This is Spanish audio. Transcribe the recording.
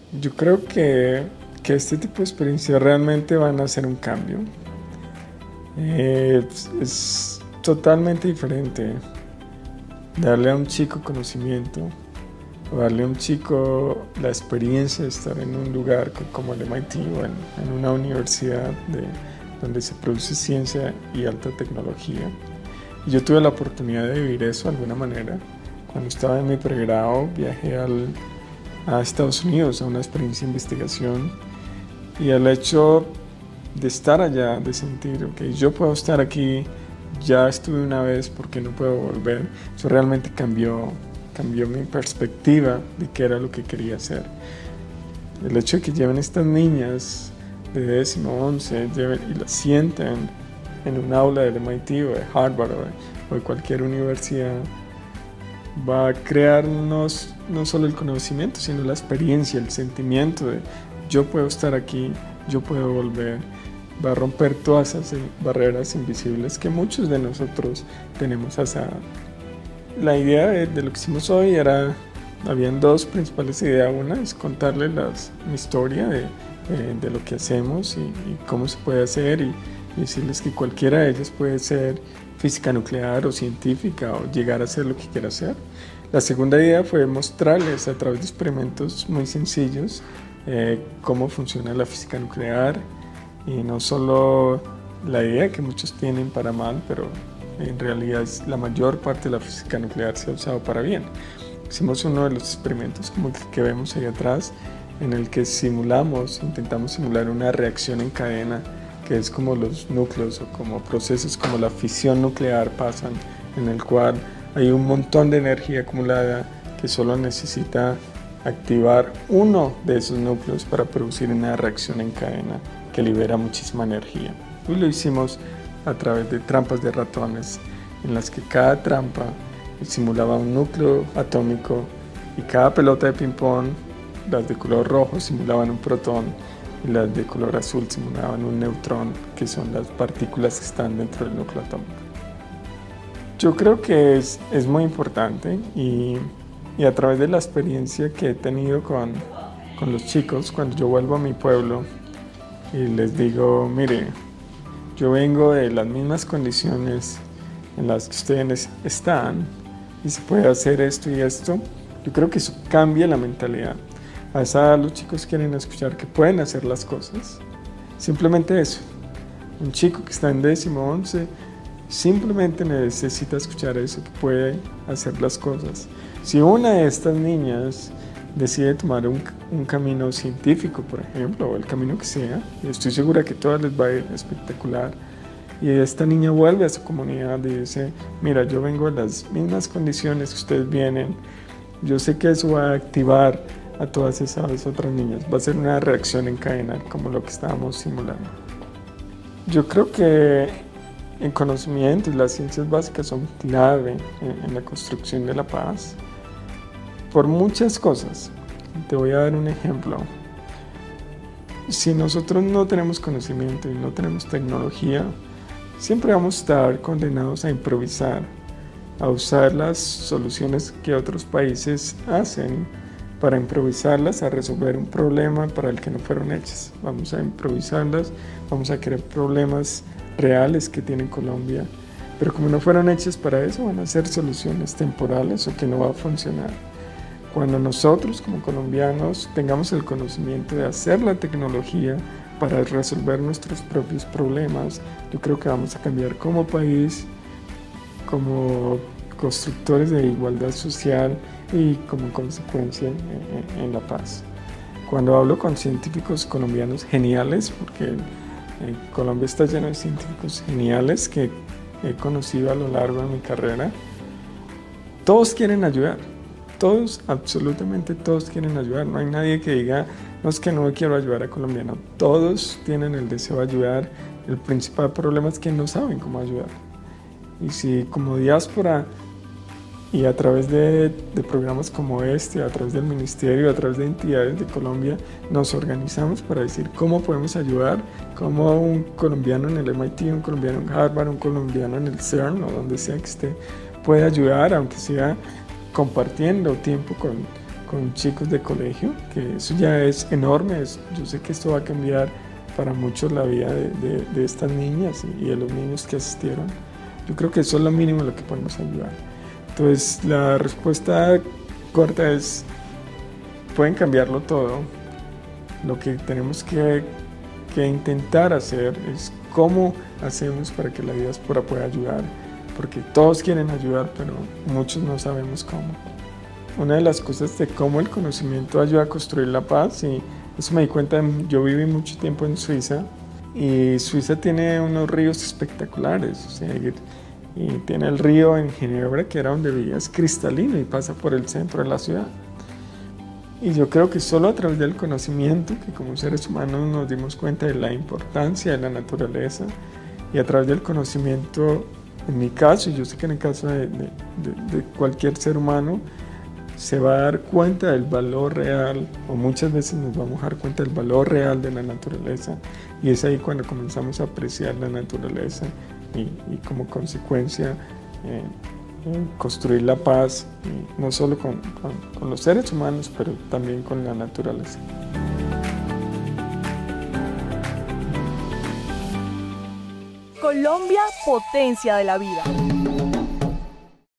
Yo creo que este tipo de experiencias realmente van a hacer un cambio. Es totalmente diferente darle a un chico conocimiento o darle a un chico la experiencia de estar en un lugar como el MIT o en una universidad donde se produce ciencia y alta tecnología. Y yo tuve la oportunidad de vivir eso de alguna manera. Cuando estaba en mi pregrado viajé a Estados Unidos a una experiencia de investigación y el hecho de estar allá, de sentir, ok, yo puedo estar aquí, ya estuve una vez, ¿por qué no puedo volver? Eso realmente cambió mi perspectiva de qué era lo que quería hacer. El hecho de que lleven estas niñas de décimo, 11, y las sienten en un aula del MIT o de Harvard o de cualquier universidad, va a crearnos no solo el conocimiento, sino la experiencia, el sentimiento de yo puedo estar aquí, yo puedo volver. Va a romper todas esas barreras invisibles que muchos de nosotros tenemos a esa edad. La idea de lo que hicimos hoy habían dos principales ideas. Una es contarles mi historia de lo que hacemos y cómo se puede hacer y decirles que cualquiera de ellas puede ser física nuclear o científica o llegar a hacer lo que quiera hacer. La segunda idea fue mostrarles a través de experimentos muy sencillos cómo funciona la física nuclear y no solo la idea que muchos tienen para mal, pero en realidad la mayor parte de la física nuclear se ha usado para bien. Hicimos uno de los experimentos como el que vemos ahí atrás, en el que intentamos simular una reacción en cadena, que es como los núcleos o como procesos como la fisión nuclear pasan, en el cual hay un montón de energía acumulada que solo necesita activar uno de esos núcleos para producir una reacción en cadena que libera muchísima energía. Y lo hicimos a través de trampas de ratones, en las que cada trampa simulaba un núcleo atómico y cada pelota de ping-pong, las de color rojo simulaban un protón y las de color azul simulaban un neutrón, que son las partículas que están dentro del núcleo atómico. Yo creo que es muy importante y a través de la experiencia que he tenido con los chicos, cuando yo vuelvo a mi pueblo y les digo, mire, yo vengo de las mismas condiciones en las que ustedes están y se puede hacer esto y esto, yo creo que eso cambia la mentalidad. A esa edad los chicos quieren escuchar que pueden hacer las cosas. Simplemente eso. Un chico que está en décimo, 11, simplemente necesita escuchar eso, que puede hacer las cosas. Si una de estas niñas decide tomar un camino científico, por ejemplo, o el camino que sea, y estoy segura que a todas les va a ir espectacular, y esta niña vuelve a su comunidad y dice, mira, yo vengo de las mismas condiciones que ustedes vienen, yo sé que eso va a activar a todas esas otras niñas, va a ser una reacción en cadena como lo que estábamos simulando. Yo creo que el conocimiento y las ciencias básicas son clave en la construcción de la paz por muchas cosas. Te voy a dar un ejemplo. Si nosotros no tenemos conocimiento y no tenemos tecnología, siempre vamos a estar condenados a improvisar, a usar las soluciones que otros países hacen para improvisarlas, a resolver un problema para el que no fueron hechas. Vamos a improvisarlas, vamos a crear problemas reales que tiene Colombia, pero como no fueron hechas para eso, van a ser soluciones temporales o que no va a funcionar. Cuando nosotros como colombianos tengamos el conocimiento de hacer la tecnología para resolver nuestros propios problemas, yo creo que vamos a cambiar como país, como constructores de igualdad social y como consecuencia en la paz. Cuando hablo con científicos colombianos geniales, porque Colombia está lleno de científicos geniales que he conocido a lo largo de mi carrera, todos quieren ayudar, todos, absolutamente todos quieren ayudar, no hay nadie que diga, no es que no quiero ayudar a colombianos, todos tienen el deseo de ayudar, el principal problema es que no saben cómo ayudar. Y si como diáspora y a través de programas como este, a través del ministerio, a través de entidades de Colombia, nos organizamos para decir cómo podemos ayudar, cómo un colombiano en el MIT, un colombiano en Harvard, un colombiano en el CERN o donde sea que esté, puede ayudar, aunque sea compartiendo tiempo con chicos de colegio, que eso ya es enorme. Yo sé que esto va a cambiar para muchos la vida de estas niñas y de los niños que asistieron. Yo creo que eso es lo mínimo en lo que podemos ayudar. Entonces, la respuesta corta es, pueden cambiarlo todo. Lo que tenemos que intentar hacer es cómo hacemos para que la diáspora pueda ayudar, porque todos quieren ayudar, pero muchos no sabemos cómo. Una de las cosas de cómo el conocimiento ayuda a construir la paz, y eso me di cuenta, yo viví mucho tiempo en Suiza, y Suiza tiene unos ríos espectaculares, o sea, y tiene el río en Ginebra, que era donde vivía, es cristalino y pasa por el centro de la ciudad. Y yo creo que solo a través del conocimiento, que como seres humanos nos dimos cuenta de la importancia de la naturaleza, y a través del conocimiento, en mi caso, y yo sé que en el caso de cualquier ser humano, se va a dar cuenta del valor real, o muchas veces nos vamos a dar cuenta del valor real de la naturaleza, y es ahí cuando comenzamos a apreciar la naturaleza y como consecuencia construir la paz, no solo con los seres humanos, pero también con la naturaleza. Colombia, potencia de la vida.